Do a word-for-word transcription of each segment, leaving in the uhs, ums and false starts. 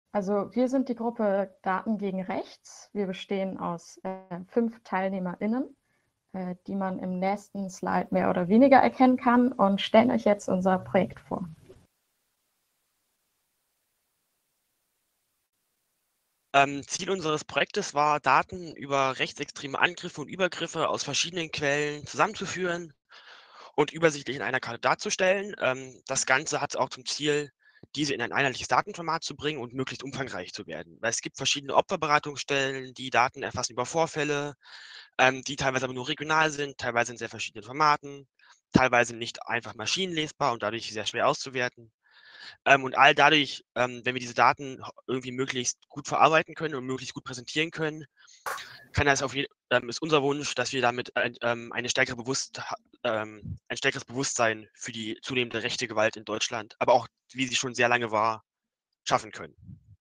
Also wir sind die Gruppe Daten gegen Rechts. Wir bestehen aus äh, fünf TeilnehmerInnen, äh, die man im nächsten Slide mehr oder weniger erkennen kann, und stellen euch jetzt unser Projekt vor. Ähm, Ziel unseres Projektes war, Daten über rechtsextreme Angriffe und Übergriffe aus verschiedenen Quellen zusammenzuführen und übersichtlich in einer Karte darzustellen. Ähm, das Ganze hat auch zum Ziel, diese in ein einheitliches Datenformat zu bringen und möglichst umfangreich zu werden. Weil es gibt verschiedene Opferberatungsstellen, die Daten erfassen über Vorfälle, ähm, die teilweise aber nur regional sind, teilweise in sehr verschiedenen Formaten, teilweise nicht einfach maschinenlesbar und dadurch sehr schwer auszuwerten. Ähm, und all dadurch, ähm, wenn wir diese Daten irgendwie möglichst gut verarbeiten können und möglichst gut präsentieren können, kann das auf jeden, ähm, ist unser Wunsch, dass wir damit ein, ähm, eine stärkere Bewusst, ähm, ein stärkeres Bewusstsein für die zunehmende rechte Gewalt in Deutschland, aber auch, wie sie schon sehr lange war, schaffen können.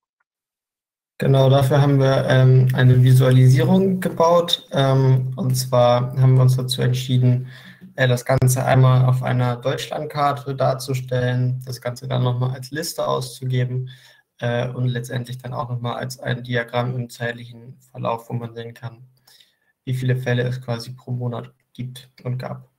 Genau, dafür haben wir ähm, eine Visualisierung gebaut. Ähm, und zwar haben wir uns dazu entschieden, äh, das Ganze einmal auf einer Deutschlandkarte darzustellen, das Ganze dann nochmal als Liste auszugeben äh, und letztendlich dann auch nochmal als ein Diagramm im zeitlichen Verlauf, wo man sehen kann, wie viele Fälle es quasi pro Monat gibt und gab.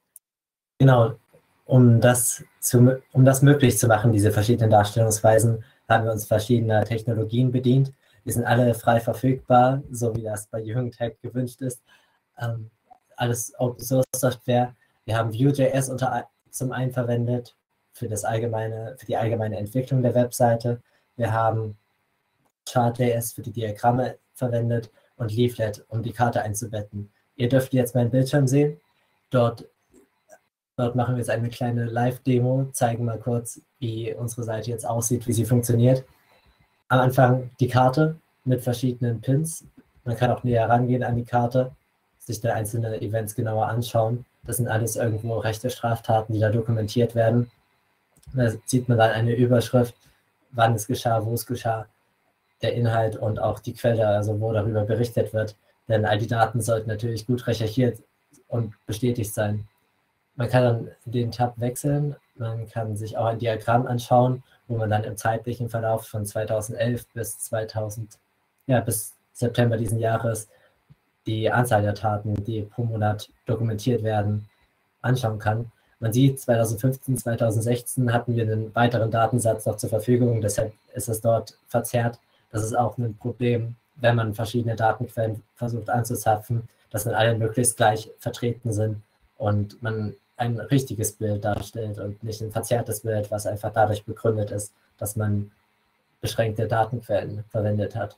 Genau, um das, zu, um das möglich zu machen, diese verschiedenen Darstellungsweisen, haben wir uns verschiedener Technologien bedient. Die sind alle frei verfügbar, so wie das bei Jugendhack gewünscht ist. Ähm, alles Open-Source-Software. Wir haben Vue.js unter, zum einen verwendet für, das allgemeine, für die allgemeine Entwicklung der Webseite. Wir haben Chart.js für die Diagramme verwendet und Leaflet, um die Karte einzubetten. Ihr dürft jetzt meinen Bildschirm sehen. Dort Dort machen wir jetzt eine kleine Live-Demo, zeigen mal kurz, wie unsere Seite jetzt aussieht, wie sie funktioniert. Am Anfang die Karte mit verschiedenen Pins. Man kann auch näher rangehen an die Karte, sich da einzelne Events genauer anschauen. Das sind alles irgendwo rechte Straftaten, die da dokumentiert werden. Da sieht man dann eine Überschrift, wann es geschah, wo es geschah, der Inhalt und auch die Quelle, also wo darüber berichtet wird. Denn all die Daten sollten natürlich gut recherchiert und bestätigt sein. Man kann dann den Tab wechseln, man kann sich auch ein Diagramm anschauen, wo man dann im zeitlichen Verlauf von zweitausendelf bis zweitausend, ja, bis September diesen Jahres die Anzahl der Taten, die pro Monat dokumentiert werden, anschauen kann. Man sieht, zweitausendfünfzehn, zweitausendsechzehn hatten wir einen weiteren Datensatz noch zur Verfügung, deshalb ist es dort verzerrt. Das ist auch ein Problem, wenn man verschiedene Datenquellen versucht anzuzapfen, dass dann alle möglichst gleich vertreten sind und man ein richtiges Bild darstellt und nicht ein verzerrtes Bild, was einfach dadurch begründet ist, dass man beschränkte Datenquellen verwendet hat.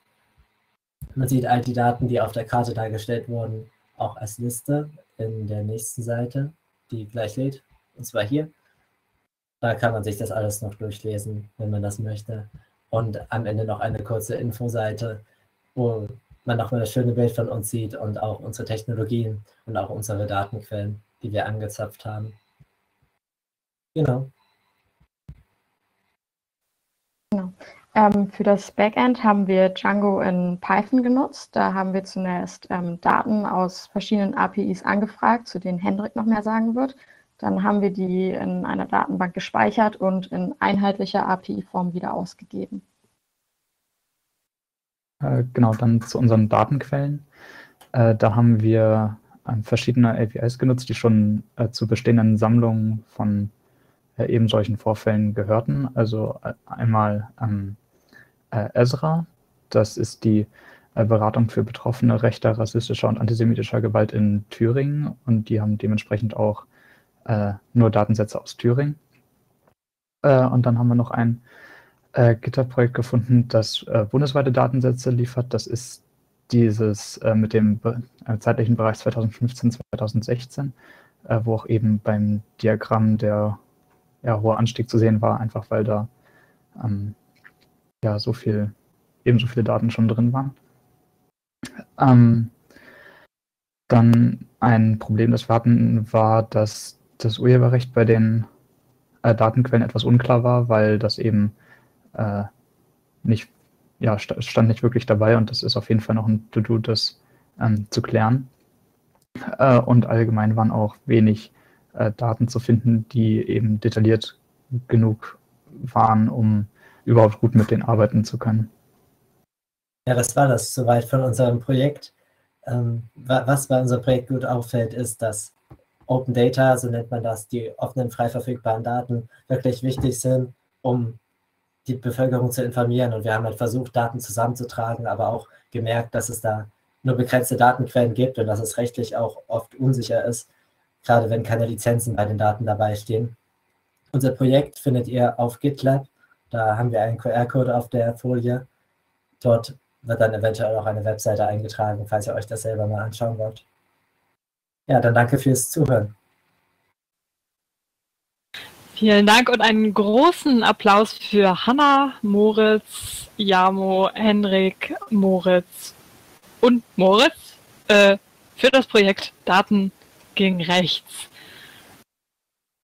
Man sieht all die Daten, die auf der Karte dargestellt wurden, auch als Liste in der nächsten Seite, die gleich lädt, und zwar hier. Da kann man sich das alles noch durchlesen, wenn man das möchte. Und am Ende noch eine kurze Infoseite, wo man nochmal das schöne Bild von uns sieht und auch unsere Technologien und auch unsere Datenquellen, die wir angezapft haben. Genau. Genau. Ähm, für das Backend haben wir Django in Python genutzt. Da haben wir zunächst ähm, Daten aus verschiedenen A P Is angefragt, zu denen Hendrik noch mehr sagen wird. Dann haben wir die in einer Datenbank gespeichert und in einheitlicher A P I-Form wieder ausgegeben. Äh, genau, dann zu unseren Datenquellen. Äh, da haben wir äh, verschiedene A P Is genutzt, die schon äh, zu bestehenden Sammlungen von äh, eben solchen Vorfällen gehörten. Also äh, einmal ähm, äh, Ezra, das ist die äh, Beratung für Betroffene rechter, rassistischer und antisemitischer Gewalt in Thüringen, und die haben dementsprechend auch äh, nur Datensätze aus Thüringen. Äh, und dann haben wir noch ein äh, GitHub-Projekt gefunden, das äh, bundesweite Datensätze liefert. Das ist dieses äh, mit dem äh, zeitlichen Bereich zweitausendfünfzehn, zweitausendsechzehn, äh, wo auch eben beim Diagramm der ja, hohe Anstieg zu sehen war, einfach weil da ähm, ja so viel, ebenso viele Daten schon drin waren. Ähm, dann ein Problem, das wir hatten, war, dass das Urheberrecht bei den äh, Datenquellen etwas unklar war, weil das eben äh, nicht, ja, st stand nicht wirklich dabei, und das ist auf jeden Fall noch ein To-Do, das ähm, zu klären. Äh, und allgemein waren auch wenig äh, Daten zu finden, die eben detailliert genug waren, um überhaupt gut mit denen arbeiten zu können. Ja, das war das soweit von unserem Projekt. Ähm, was bei unserem Projekt gut auffällt, ist, dass Open Data, so nennt man das, die offenen, frei verfügbaren Daten, wirklich wichtig sind, um die Bevölkerung zu informieren. Und wir haben halt versucht, Daten zusammenzutragen, aber auch gemerkt, dass es da nur begrenzte Datenquellen gibt und dass es rechtlich auch oft unsicher ist, gerade wenn keine Lizenzen bei den Daten dabei stehen. Unser Projekt findet ihr auf GitLab. Da haben wir einen Q R-Code auf der Folie. Dort wird dann eventuell auch eine Webseite eingetragen, falls ihr euch das selber mal anschauen wollt. Ja, dann danke fürs Zuhören. Vielen Dank und einen großen Applaus für Hanna, Moritz, Jamo, Henrik, Moritz und Moritz äh, für das Projekt Daten gegen Rechts.